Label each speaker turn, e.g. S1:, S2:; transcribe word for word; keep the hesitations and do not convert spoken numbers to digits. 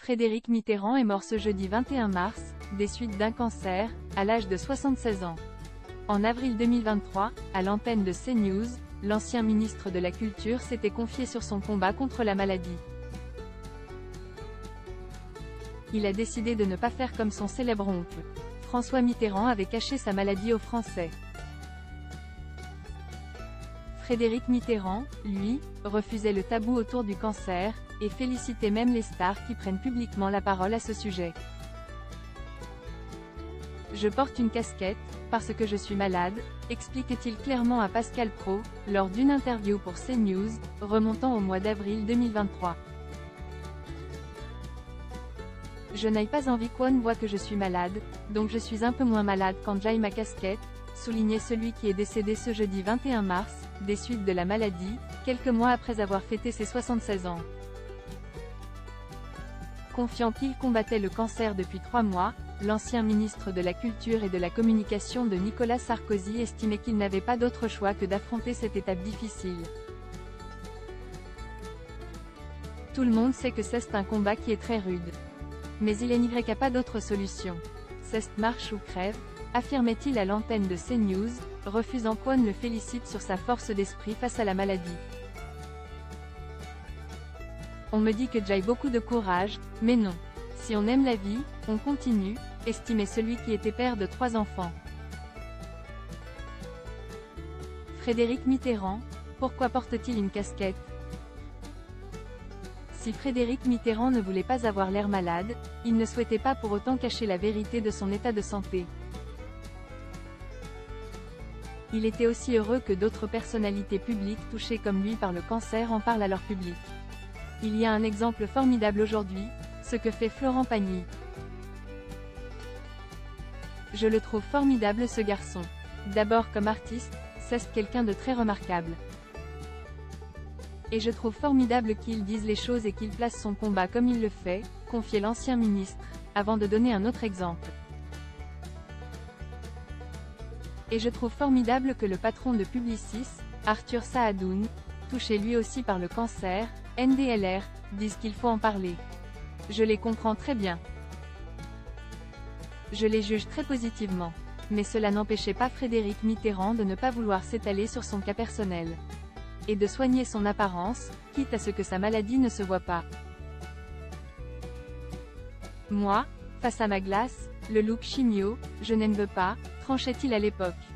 S1: Frédéric Mitterrand est mort ce jeudi vingt et un mars, des suites d'un cancer, à l'âge de soixante-seize ans. En avril deux mille vingt-trois, à l'antenne de CNews, l'ancien ministre de la Culture s'était confié sur son combat contre la maladie. Il a décidé de ne pas faire comme son célèbre oncle. François Mitterrand avait caché sa maladie aux Français. Frédéric Mitterrand, lui, refusait le tabou autour du cancer, et félicitait même les stars qui prennent publiquement la parole à ce sujet. Je porte une casquette, parce que je suis malade, explique-t-il clairement à Pascal Praud, lors d'une interview pour CNews, remontant au mois d'avril deux mille vingt-trois. Je n'ai pas envie qu'on voit que je suis malade, donc je suis un peu moins malade quand j'ai ma casquette, soulignait celui qui est décédé ce jeudi vingt et un mars, des suites de la maladie, quelques mois après avoir fêté ses soixante-seize ans. Confiant qu'il combattait le cancer depuis trois mois, l'ancien ministre de la Culture et de la Communication de Nicolas Sarkozy estimait qu'il n'avait pas d'autre choix que d'affronter cette étape difficile. Tout le monde sait que c'est un combat qui est très rude. Mais il n'y a pas d'autre solution. C'est marche ou crève, affirmait-il à l'antenne de CNews, refusant qu'on le félicite sur sa force d'esprit face à la maladie. On me dit que j'ai beaucoup de courage, mais non. Si on aime la vie, on continue, estimait celui qui était père de trois enfants. Frédéric Mitterrand, pourquoi porte-t-il une casquette? Si Frédéric Mitterrand ne voulait pas avoir l'air malade, il ne souhaitait pas pour autant cacher la vérité de son état de santé. Il était aussi heureux que d'autres personnalités publiques touchées comme lui par le cancer en parlent à leur public. Il y a un exemple formidable aujourd'hui, ce que fait Florent Pagny. Je le trouve formidable ce garçon. D'abord comme artiste, c'est quelqu'un de très remarquable. Et je trouve formidable qu'il dise les choses et qu'il place son combat comme il le fait, confiait l'ancien ministre, avant de donner un autre exemple. Et je trouve formidable que le patron de Publicis, Arthur Saadoun, touché lui aussi par le cancer, N D L R, dise qu'il faut en parler. Je les comprends très bien. Je les juge très positivement. Mais cela n'empêchait pas Frédéric Mitterrand de ne pas vouloir s'étaler sur son cas personnel. Et de soigner son apparence, quitte à ce que sa maladie ne se voit pas. Moi, face à ma glace, le look chimio, je n'en veux pas, tranchait-il à l'époque.